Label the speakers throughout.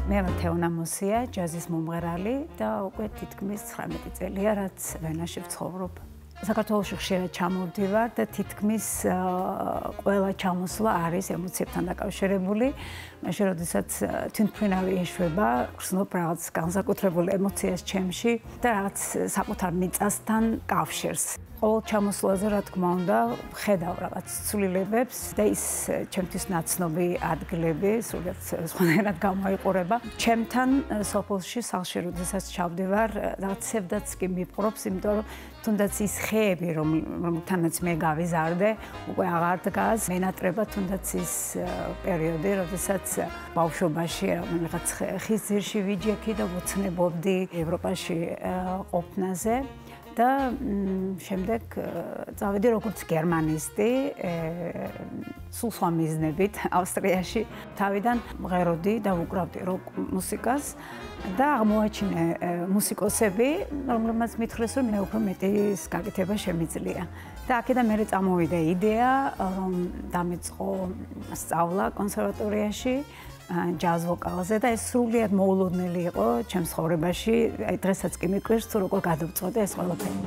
Speaker 1: მე ვარ თეონა მოსია, ჯაზის მომღერალი და უკვე თითქმის 19 წელია, რაც ვენაში ვცხოვრობ. საქართველოში ხშირად ჩამოვდივარ და თითქმის ყველა ჩამოსვლა არის ემოციებთან დაკავშირებული. მაშინ, როდესაც თვითმფრინავი ეშვება, გრძნობ რაღაც განსაკუთრებულ ემოციას ჩემში და რაღაც საკუთარ მიწასთან კავშირს. ყოველ ჩამოსვლაზე, რა თქმა უნდა, ხედავ რაღაც ცვლილებებს და ის ჩემთვის ნაცნობი ადგილები სულად სხვანაირად გამოიყურება. ჩემთან სოფელში სახლში, როდესაც ჩავდივარ, რაღაც სევდაც კი მიპყრობს, იმიტომ რომ თუნდაც ის ხეები, რომელთანაც მე გავიზარდე, უკვე აღარ დგას. მენატრება თუნდაც ის პერიოდი, როდესაც ბავშვობაში რაღაც ხის ძირში ვიჯექი და ვოცნებობდი ევროპაში ყოფნაზე. და შემდეგ წავედი როგორც გერმანისტი, სულ სხვა მიზნებით ავსტრიაში. თავიდან მღეროდი და ვუკრავდი როკ მუსიკას და აღმოაჩინე მუსიკოსები, რომლებმაც მითხრეს, რომ მე უფრო მეტი გაკეთება შემიძლია. და აქედან მერე წამოვიდა იდეა, რომ დამეწყო სწავლა კონსერვატორიაში ჯაზ ვოკალზე და ეს სრულიად მოულოდნელი იყო ჩემს ცხოვრებაში. აი დღესაც კი მიკვირს, თუ როგორ გადავწყვეტე ეს ყველაფერი.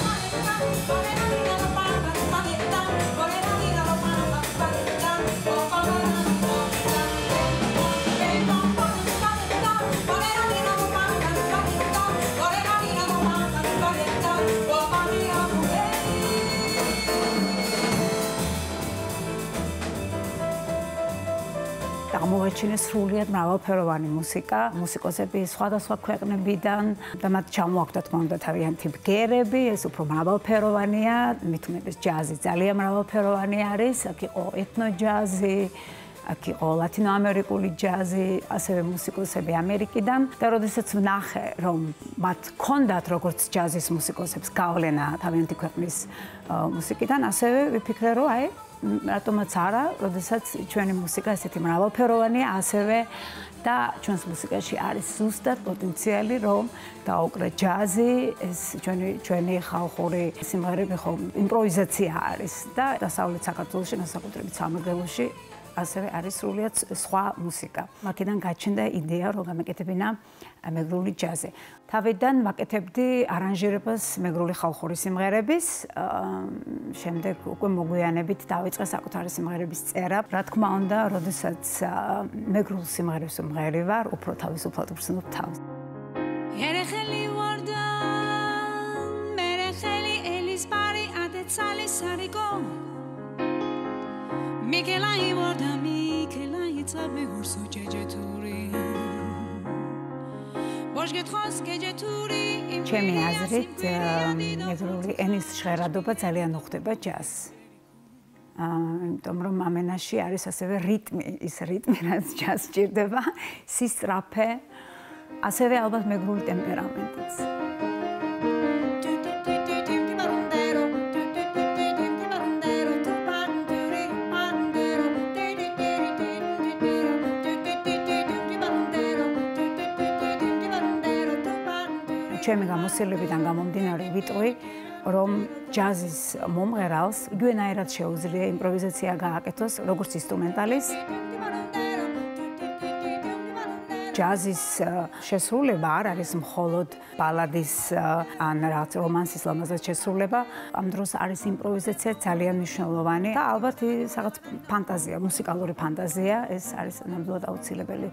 Speaker 1: აღმოვაჩინეს სრულიად მრავალფეროვანი მუსიკა, მუსიკოსები სხვადასხვა ქვეყნებიდან და მათ ჩამოაქვთ, თქმა უნდა, თავიანთი ბგერები, ეს უფრო მრავალფეროვანია, მით უმეტეს ჯაზი ძალიან მრავალფეროვანი არის, აქ იყო ეთნო ჯაზი, აქ იყო ლათინოამერიკული ჯაზი, ასევე მუსიკოსები ამერიკიდან და როდესაც ვნახე, რომ მათ ჰქონდათ როგორც ჯაზის მუსიკოსებს გავლენა თავიანთი ქვეყნის მუსიკიდან, ასევე ვიფიქრე, რომ აი რატომაც არა, როდესაც ჩვენი მუსიკა ესეთი მრავალფეროვანია, ასევე და ჩვენს მუსიკაში არის ზუსტად პოტენციალი, რომ დაუკრა ჯაზი, ეს ჩვენი ხალხური სიმღერები ხომ იმპროვიზაცია არის და დასავლეთ საქართველოში, განსაკუთრებით სამეგრელოში ასევე არის სრულიად სხვა მუსიკა. აქედან გაჩნდა იდეა, რომ გამეკეთებინა მეგრული ჯაზი. თავიდან ვაკეთებდი არანჟირებას მეგრული ხალხური სიმღერების, შემდეგ უკვე მოგვიანებით დავიწყე საკუთარი სიმღერების წერა. რა თქმა უნდა, როდესაც მეგრულ სიმღერებს ვმღერი ვარ, უფრო თავისუფლად ვგრძნობ თავს. ერეხელი ვარ და მერეხელი ელის ბარი ადეცალი სარიგო მიკელაი ვარ და მიკელაი წაბე ურსო ჯეჯეთური ჩემი აზრით, მეგრული ენის ჟღერადობა ძალიან უხდება ჯაზს. იმიტომ რომ ამ ენაში არის ასევე რიტმი, ის რიტმი, რაც ჯაზს სჭირდება, სისწრაფე, ასევე ალბათ მეგრული ტემპერამენტიც. ჩემი გამოსილებიდან გამომდინარე ვიტყვი, რომ ჯაზის მომღერალს იგივენაირად შეუძლია იმპროვიზაცია გააკეთოს, როგორც ინსტრუმენტალის. ჯაზის შესრულება არ არის მხოლოდ ბალადის ან რაღაც რომანსის ლამაზად შესრულება, ამ დროს არის იმპროვიზაცია ძალიან მნიშვნელოვანი და ალბათ რაღაც ფანტაზია, მუსიკალური ფანტაზია, ეს არის ნამდვილად აუცილებელი.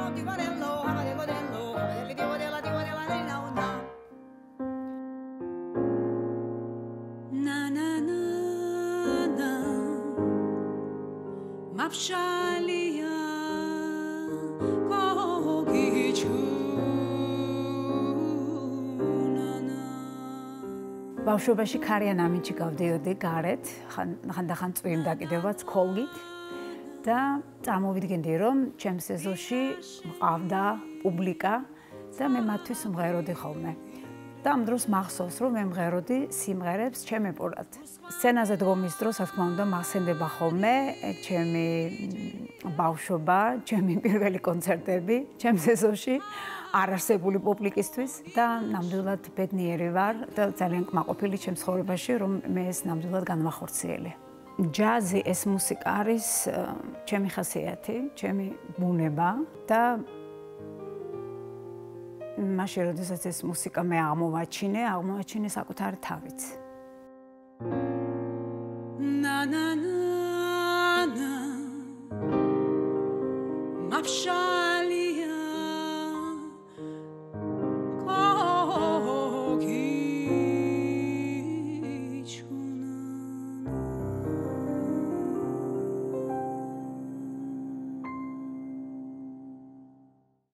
Speaker 1: Mapshalia kogichunana ბავშვობაში ქარიან ამინჩი გავდიოდი გარეთ, ხანდახან წვიმ დაკიდებაც ქოლგით და წამოვიდგენდი, რომ ჩემს ეზოში მყავდა პუბლიკა და მე მათთვის ვმღეროდი ხოლმე. და ამ დროს მახსოვს, რომ მე მღეროდი სიმღერებს ჩემეპურად. სცენაზე დგომის დროს, რა თქმა უნდა, მახსენდება ხოლმე ჩემი ბავშვობა, ჩემი პირველი კონცერტები, ჩემს ეზოში არარსებული პუბლიკისთვის და ნამდვილად ბედნიერი ვარ და ძალიან კმაყოფილი ჩემს ცხოვრებაში, რომ მე ეს ნამდვილად განვახორციელე. ჯაზი ეს მუსიკა არის ჩემი ხასიათი, ჩემი ბუნება და მაშინ როდესაც ეს მუსიკა მე აღმოვაჩინე საკუთარი თავით.